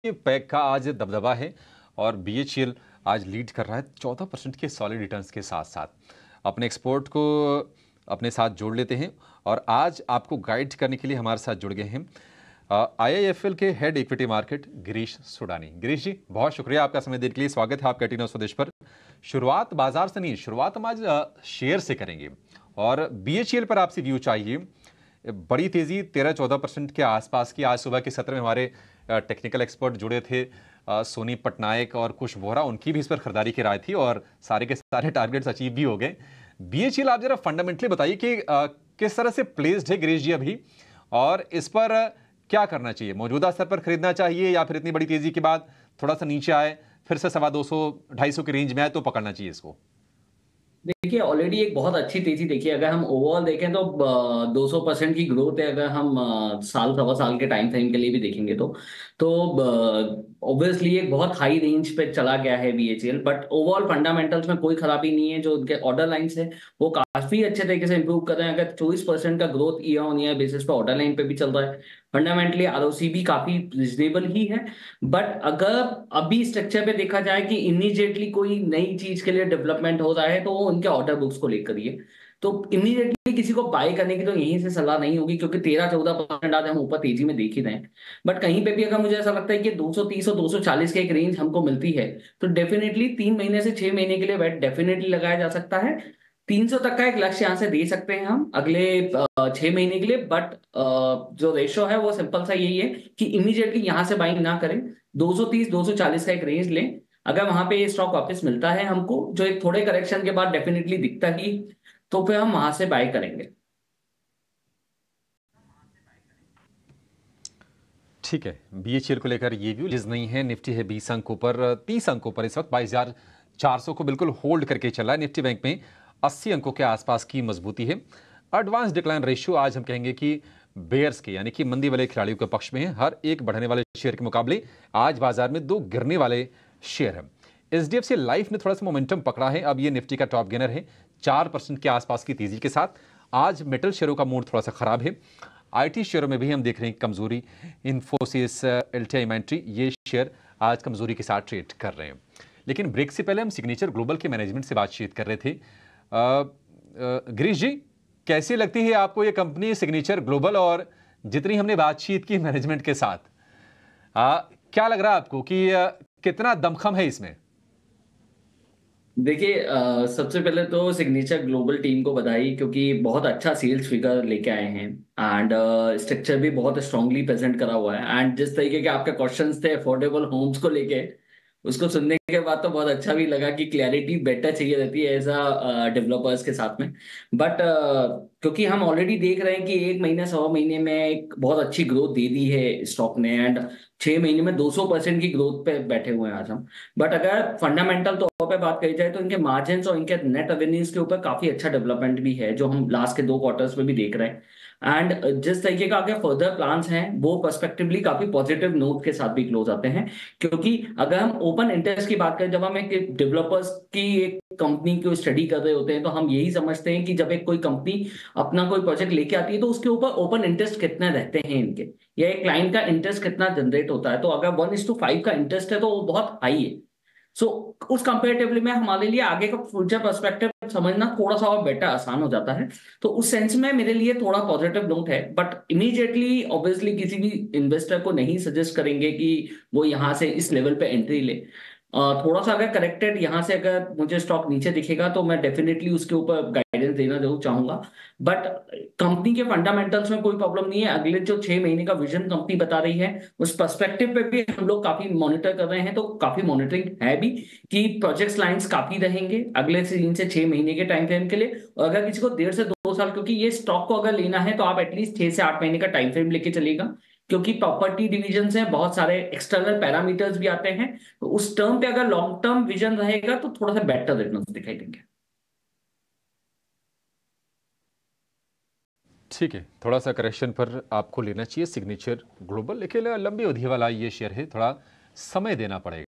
Pack का आज दबदबा है और बीएचईएल आज लीड कर रहा है 14% के सॉलिड रिटर्न्स के साथ साथ। अपने एक्सपोर्ट को अपने साथ जोड़ लेते हैं और आज आपको गाइड करने के लिए हमारे साथ जुड़ गए हैं आईआईएफएल के head equity market Girish Sudani. Girish ji, बहुत शुक्रिया आपका समय देने के लिए। स्वागत है आपका टी स्वदेश पर। शुरुआत बाजार से नहीं, शुरुआत हम आज शेयर से करेंगे और बीएचईएल पर आपसे व्यू चाहिए। बड़ी तेजी 13-14% के आसपास की। आज सुबह के सत्र में हमारे टेक्निकल एक्सपर्ट जुड़े थे, सोनी पटनायक और कुश वोहरा, उनकी भी इस पर खरीदारी की राय थी और सारे के सारे टारगेट्स अचीव भी हो गए। बीएचईएल आप जरा फंडामेंटली बताइए कि किस तरह से प्लेस्ड है गिरीश जी अभी, और इस पर क्या करना चाहिए? मौजूदा स्तर पर खरीदना चाहिए या फिर इतनी बड़ी तेजी के बाद थोड़ा सा नीचे आए, फिर से 250-250 के रेंज में आए तो पकड़ना चाहिए इसको? देखिए, ऑलरेडी एक बहुत अच्छी तेजी देखिए। अगर हम ओवरऑल देखें तो 200% की ग्रोथ है। अगर हम साल सवा साल के टाइम फ्रेम के लिए भी देखेंगे तो ऑब्वियसली एक बहुत हाई रेंज पे चला गया है बीएचईएल। बट ओवरऑल फंडामेंटल्स में कोई खराबी नहीं है। जो उनके ऑर्डर लाइंस है वो काफी अच्छे तरीके से इंप्रूव कर रहे हैं। अगर 24% का growth year on year basis पे ऑर्डर लाइन पे भी चल रहा है। फंडामेंटली आरओसी भी काफी रिजनेबल ही है। बट अगर अभी स्ट्रक्चर पे देखा जाए कि इमीडिएटली कोई नई चीज के लिए डेवलपमेंट हो रहा है तो वो उनके ऑर्डर बुक्स को लेकर ही है। तो इमीडिएटली किसी को बाय करने की तो यहीं से सलाह नहीं होगी, क्योंकि 13-14% आज हम ऊपर तेजी में देख ही रहे हैं। बट कहीं पे भी अगर मुझे ऐसा लगता है कि 230 और 240 के एक रेंज हमको मिलती है तो डेफिनेटली 3 महीने से 6 महीने के लिए वेट डेफिनेटली लगाया जा सकता है। 300 तक का एक लक्ष्य यहाँ से दे सकते हैं हम अगले 6 महीने के लिए। बट जो रेशो है वो सिंपल सा यही है कि इमीडिएटली यहाँ से बाइंग ना करें। 230-240 का एक रेंज लें। अगर वहां पे ये स्टॉक वापस मिलता है हमको, जो एक थोड़े करेक्शन के बाद डेफिनेटली दिखता ही, तो फिर हम वहां से बाय करेंगे। ठीक है, बीएचईएल को लेकर ये व्यू जिस नहीं है। निफ्टी है 20 अंकों पर, 30 अंकों पर इस वक्त 22,400 को बिल्कुल होल्ड करके चला है। निफ्टी बैंक में 80 अंकों के आसपास की मजबूती है। एडवांस डिक्लाइन रेशियो आज हम कहेंगे कि बेयर्स के यानी कि मंदी वाले खिलाड़ियों के पक्ष में है। हर एक बढ़ने वाले शेयर के मुकाबले आज बाजार में 2 गिरने वाले शेयर हैं। एचडीएफसी लाइफ ने थोड़ा सा मोमेंटम पकड़ा है, अब ये निफ्टी का टॉप गेनर है 4% के आसपास की तेजी के साथ। आज मेटल शेयरों का मूड थोड़ा सा खराब है। आईटी शेयरों में भी हम देख रहे हैं कमजोरी। इन्फोसिस, एलटीआई इन्वेंट्री, ये शेयर आज कमजोरी के साथ ट्रेड कर रहे हैं। लेकिन ब्रेक से पहले हम सिग्नेचर ग्लोबल के मैनेजमेंट से बातचीत कर रहे थे। गिरीश जी, कैसी लगती है आपको ये कंपनी सिग्नेचर ग्लोबल? और जितनी हमने बातचीत की मैनेजमेंट के साथ, क्या लग रहा है आपको कि कितना दमखम है इसमें? देखिए, सबसे पहले तो सिग्नेचर ग्लोबल टीम को बधाई, क्योंकि बहुत अच्छा सेल्स फिगर लेके आए हैं। एंड स्ट्रक्चर भी बहुत स्ट्रांगली प्रेजेंट करा हुआ है। एंड जिस तरीके के आपके क्वेश्चंस थे अफोर्डेबल होम्स को लेके, उसको सुनने के बाद तो बहुत अच्छा भी लगा कि क्लैरिटी बेटर चाहिए रहती है ऐसा डेवलपर्स के साथ में। बट क्योंकि हम ऑलरेडी देख रहे हैं कि 1 महीने 1.25 महीने में एक बहुत अच्छी ग्रोथ दे दी है स्टॉक ने। एंड 6 महीने में 200% की ग्रोथ पे बैठे हुए हैं आज हम। बट अगर फंडामेंटल तौर पे बात करी जाए तो इनके मार्जिन्स और इनके नेट रेवेन्यूज के ऊपर काफी अच्छा डेवलपमेंट भी है, जो हम लास्ट के 2 क्वार्टर्स में भी देख रहे हैं। एंड जिस तरीके का आगे फर्दर प्लान्स हैं वो पर्सपेक्टिवली काफी पॉजिटिव नोट के साथ भी क्लोज आते हैं। क्योंकि अगर हम ओपन इंटरेस्ट की बात करें, जब हम एक डेवलपर्स की एक कंपनी को स्टडी कर रहे होते हैं तो हम यही समझते हैं कि जब एक कोई कंपनी अपना कोई प्रोजेक्ट लेके आती है तो उसके ऊपर ओपन इंटरेस्ट कितने रहते हैं इनके, या एक क्लाइंट का इंटरेस्ट कितना जनरेट होता है। तो अगर 1:5 का इंटरेस्ट है तो वो बहुत हाई है। सो उस कंपेरेटिवली में हमारे लिए आगे का फ्यूचर पर्सपेक्टिव समझना थोड़ा सा और बेटर आसान हो जाता है। तो उस सेंस में मेरे लिए थोड़ा पॉजिटिव नोट है। बट इमीडिएटली ऑब्वियसली किसी भी इन्वेस्टर को नहीं सजेस्ट करेंगे कि वो यहाँ से इस लेवल पे एंट्री ले। थोड़ा सा अगर करेक्टेड यहाँ से अगर मुझे स्टॉक नीचे दिखेगा तो मैं डेफिनेटली उसके ऊपर गाइडेंस देना जरूर चाहूंगा। बट कंपनी के फंडामेंटल्स में कोई प्रॉब्लम नहीं है। अगले जो 6 महीने का विजन कंपनी बता रही है उस पर्सपेक्टिव पे भी हम लोग काफी मॉनिटर कर रहे हैं। तो काफी मॉनिटरिंग है भी कि प्रोजेक्ट्स लाइंस काफी रहेंगे अगले 3 से 6 महीने के टाइम फ्रेम के लिए। और अगर किसी को 1.5 से 2 साल, क्योंकि ये स्टॉक को अगर लेना है तो आप एटलीस्ट 6 से 8 महीने का टाइम फ्रेम लेके चलेगा, क्योंकि प्रॉपर्टी डिवीजन से बहुत सारे एक्सटर्नल पैरामीटर्स भी आते हैं। तो उस टर्म पे अगर लॉन्ग टर्म विजन रहेगा तो थोड़ा सा बेटर रिटर्न्स दिखाई देंगे। ठीक है, थोड़ा सा करेक्शन पर आपको लेना चाहिए सिग्नेचर ग्लोबल, लेकिन लंबी अवधि वाला ये शेयर है, थोड़ा समय देना पड़ेगा।